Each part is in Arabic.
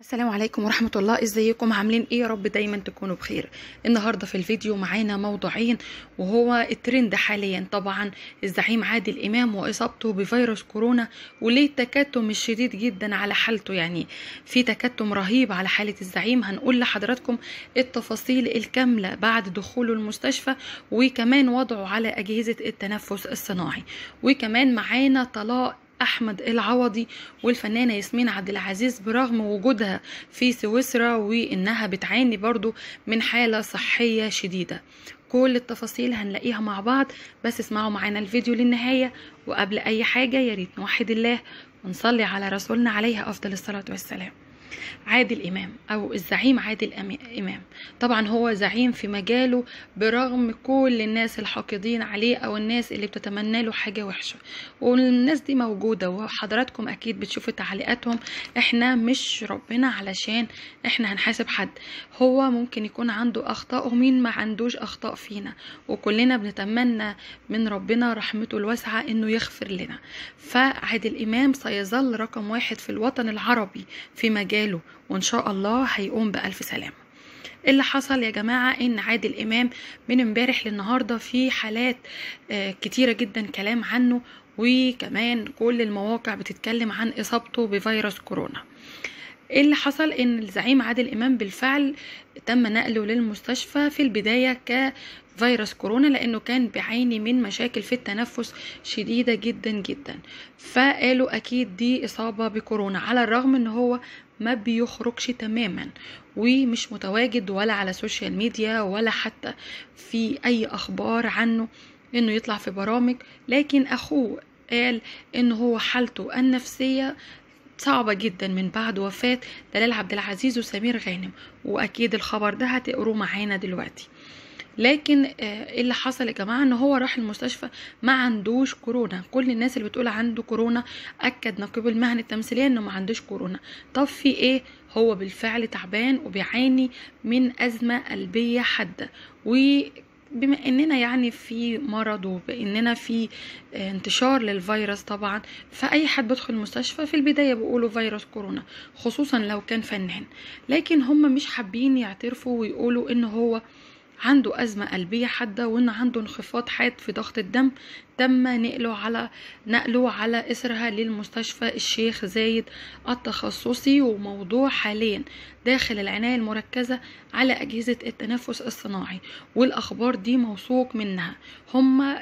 السلام عليكم ورحمة الله. ازيكم عاملين ايه؟ يا رب دايما تكونوا بخير. النهاردة في الفيديو معانا موضوعين، وهو الترند حاليا طبعا الزعيم عادل امام واصابته بفيروس كورونا، وليه التكتم الشديد جدا على حالته. يعني في تكتم رهيب على حالة الزعيم. هنقول لحضراتكم التفاصيل الكاملة بعد دخوله المستشفى، وكمان وضعه على اجهزة التنفس الصناعي. وكمان معانا طلاق احمد العوضي والفنانه ياسمين عبد العزيز برغم وجودها في سويسرا، وانها بتعاني برضو من حاله صحيه شديده. كل التفاصيل هنلاقيها مع بعض، بس اسمعوا معانا الفيديو للنهايه. وقبل اي حاجه يا ريت نوحد الله ونصلي على رسولنا عليه افضل الصلاه والسلام. عادل إمام أو الزعيم عادل إمام طبعا هو زعيم في مجاله، برغم كل الناس الحاقدين عليه أو الناس اللي بتتمنى له حاجة وحشة، والناس دي موجودة وحضراتكم أكيد بتشوفوا تعليقاتهم. احنا مش ربنا علشان احنا هنحاسب حد. هو ممكن يكون عنده أخطاء، ومين ما عندوش أخطاء فينا، وكلنا بنتمنى من ربنا رحمته الواسعة إنه يغفر لنا. فعادل إمام سيظل رقم واحد في الوطن العربي في مجاله، وإن شاء الله هيقوم بألف سلامة. اللي حصل يا جماعة إن عادل إمام من امبارح للنهاردة في حالات كتيرة جدا كلام عنه، وكمان كل المواقع بتتكلم عن إصابته بفيروس كورونا. اللي حصل ان الزعيم عادل امام بالفعل تم نقله للمستشفى في البداية كفيروس كورونا، لانه كان بيعاني من مشاكل في التنفس شديدة جدا جدا. فقالوا اكيد دي اصابة بكورونا، على الرغم ان هو ما بيخرجش تماما ومش متواجد ولا على السوشيال ميديا ولا حتى في اي اخبار عنه انه يطلع في برامج. لكن اخوه قال ان هو حالته النفسية صعبة جدا من بعد وفاة دلال عبد العزيز وسمير غانم، واكيد الخبر ده هتقروه معانا دلوقتي. لكن اللي حصل يا جماعه ان هو راح المستشفى ما عندوش كورونا. كل الناس اللي بتقول عنده كورونا اكد نقيب المهن التمثيليه انه ما عندوش كورونا. طب في ايه؟ هو بالفعل تعبان وبيعاني من ازمه قلبيه حاده، بما اننا يعني في مرض وباننا في انتشار للفيروس طبعا، فاي حد بيدخل المستشفى في البدايه بيقولوا فيروس كورونا، خصوصا لو كان فنان. لكن هم مش حابين يعترفوا ويقولوا ان هو عنده أزمة قلبية حادة، وإن عنده انخفاض حاد في ضغط الدم. تم نقله على إثرها للمستشفى الشيخ زايد التخصصي، وموضوع حاليا داخل العناية المركزة على أجهزة التنفس الصناعي. والأخبار دي موثوق منها. هم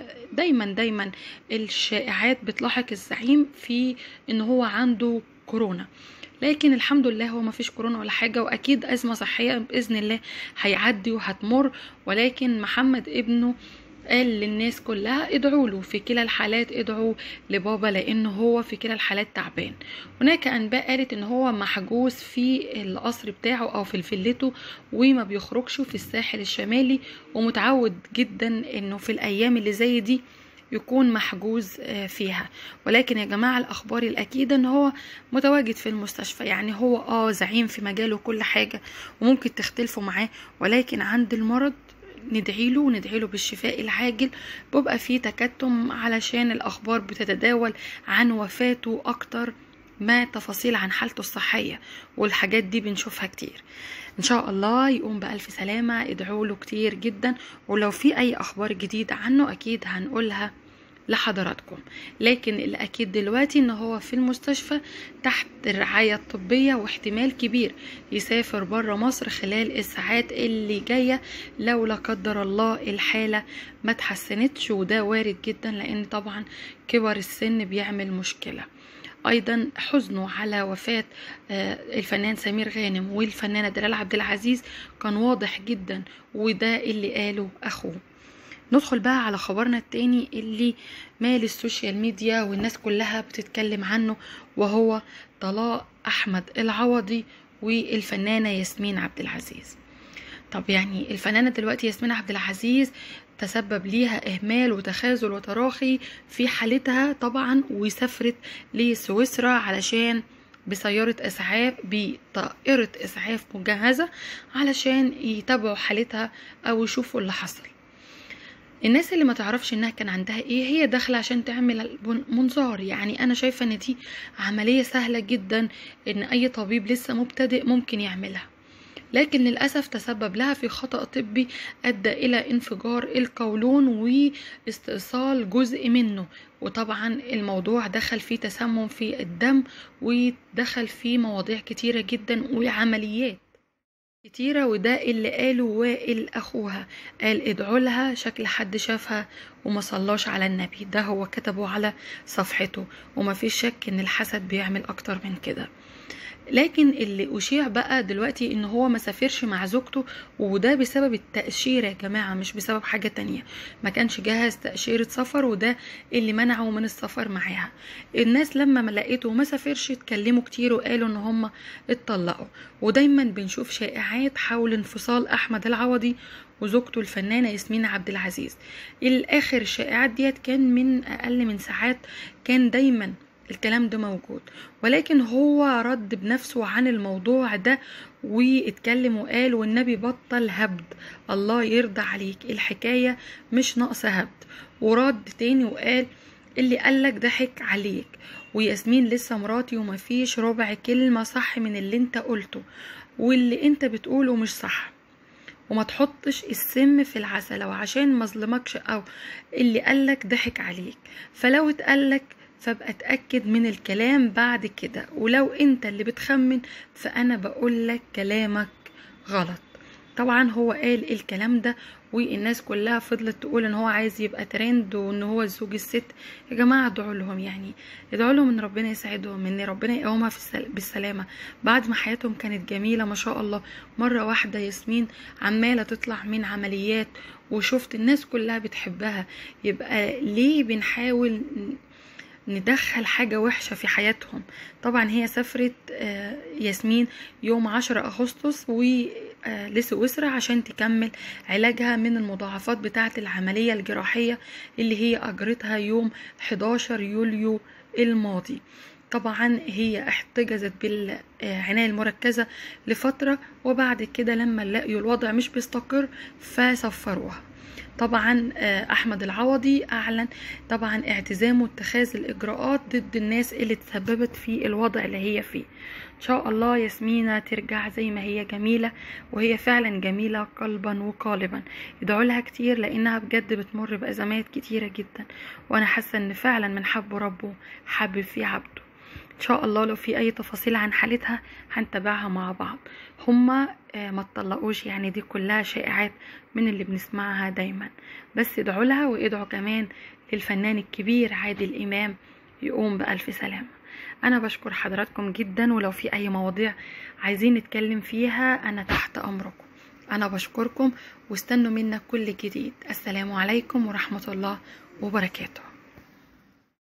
دايما الشائعات بتلاحق الزعيم في إن هو عنده كورونا، لكن الحمد لله هو ما فيش كورونا ولا حاجة، واكيد ازمة صحية باذن الله هيعدي وهتمر. ولكن محمد ابنه قال للناس كلها ادعوا له في كلا الحالات، ادعوا لبابا لانه هو في كلا الحالات تعبان. هناك انباء قالت ان هو محجوز في القصر بتاعه او في فيلته، وما بيخرجش في الساحل الشمالي، ومتعود جدا انه في الايام اللي زي دي يكون محجوز فيها. ولكن يا جماعة الأخبار الأكيدة إن هو متواجد في المستشفى. يعني هو زعيم في مجاله كل حاجة، وممكن تختلفوا معاه، ولكن عند المرض ندعي له بالشفاء العاجل. بيبقى فيه تكتم علشان الأخبار بتتداول عن وفاته أكتر ما تفاصيل عن حالته الصحية، والحاجات دي بنشوفها كتير. ان شاء الله يقوم بألف سلامة، ادعوا له كتير جدا. ولو في اي اخبار جديدة عنه اكيد هنقولها لحضراتكم. لكن اللي اكيد دلوقتي ان هو في المستشفى تحت الرعاية الطبية، واحتمال كبير يسافر بره مصر خلال الساعات اللي جاية لو لا قدر الله الحالة ما تحسنتش، وده وارد جدا لان طبعا كبر السن بيعمل مشكلة. ايضا حزنه على وفاة الفنان سمير غانم والفنانة دلال عبد العزيز كان واضح جدا، وده اللي قاله اخوه. ندخل بقى على خبرنا التاني اللي مال السوشيال ميديا والناس كلها بتتكلم عنه، وهو طلاق احمد العوضي والفنانة ياسمين عبد العزيز. طب يعني الفنانة دلوقتي ياسمين عبد العزيز تسبب ليها إهمال وتخاذل وتراخي في حالتها طبعا، وسافرت لسويسرا علشان بطائرة إسعاف مجهزة علشان يتابعوا حالتها أو يشوفوا اللي حصل. الناس اللي ما تعرفش انها كان عندها ايه، هي داخله عشان تعمل منظار. يعني انا شايفه ان دي عمليه سهله جدا، ان اي طبيب لسه مبتدئ ممكن يعملها، لكن للأسف تسبب لها في خطأ طبي أدى إلى انفجار القولون واستئصال جزء منه. وطبعا الموضوع دخل فيه تسمم في الدم، ودخل فيه مواضيع كتيرة جدا وعمليات كتيرة. وده اللي قاله وائل أخوها، قال ادعوا لها، شكل حد شافها وما صلاش على النبي. ده هو كتبه على صفحته، وما فيش شك ان الحسد بيعمل أكتر من كده. لكن اللي أشيع بقى دلوقتي ان هو ما سافرش مع زوجته، وده بسبب التأشيرة يا جماعة، مش بسبب حاجة تانية. ما كانش جهز تأشيرة سفر، وده اللي منعه من السفر معاها. الناس لما ما لقيته وما سافرش اتكلموا كتير وقالوا ان هم اتطلقوا. ودايما بنشوف شائعات حول انفصال أحمد العوضي وزوجته الفنانة ياسمين عبد العزيز. الآخر الشائعات ديت كان من أقل من ساعات، كان دايما الكلام ده موجود، ولكن هو رد بنفسه عن الموضوع ده واتكلم وقال والنبي بطل هبد، الله يرضى عليك، الحكاية مش ناقصة هبد. ورد تاني وقال اللي قالك ضحك عليك، وياسمين لسه مراتي ومفيش ربع كلمة صح من اللي انت قلته، واللي انت بتقوله مش صح، وما تحطش السم في العسل وعشان ما ظلمكش، او اللي قالك ضحك عليك. فلو اتقالك فابقى اتأكد من الكلام بعد كده، ولو انت اللي بتخمن فانا بقولك كلامك غلط. طبعا هو قال الكلام ده، والناس كلها فضلت تقول ان هو عايز يبقى ترند وان هو زوج الست. يا جماعة ادعوا لهم، يعني ادعوا لهم ان ربنا يساعدهم، ان ربنا يقومها بالسلامة بعد ما حياتهم كانت جميلة ما شاء الله. مرة واحدة ياسمين عمالة تطلع من عمليات، وشفت الناس كلها بتحبها. يبقى ليه بنحاول ندخل حاجة وحشة في حياتهم؟ طبعا هي سافرت ياسمين يوم 10 أغسطس لسويسرا عشان تكمل علاجها من المضاعفات بتاعة العملية الجراحية اللي هي أجرتها يوم 11 يوليو الماضي. طبعا هي احتجزت بالعناية المركزة لفترة، وبعد كده لما لقيوا الوضع مش بيستقر فسفروها. طبعا احمد العوضي اعلن طبعا اعتزامه اتخاذ الاجراءات ضد الناس اللي تسببت في الوضع اللي هي فيه. ان شاء الله ياسمينة ترجع زي ما هي جميلة، وهي فعلا جميلة قلبا وقالبا. ادعوا لها كتير لانها بجد بتمر بازمات كتيرة جدا، وانا حاسة ان فعلا من حب ربه حبب في عبده. ان شاء الله لو في اي تفاصيل عن حالتها هنتابعها مع بعض. هما ما تطلقوش، يعني دي كلها شائعات من اللي بنسمعها دايما. بس ادعوا لها، وادعوا كمان للفنان الكبير عادل امام يقوم بألف سلامة. انا بشكر حضراتكم جدا، ولو في اي مواضيع عايزين نتكلم فيها انا تحت امركم. انا بشكركم، واستنوا منا كل جديد. السلام عليكم ورحمة الله وبركاته.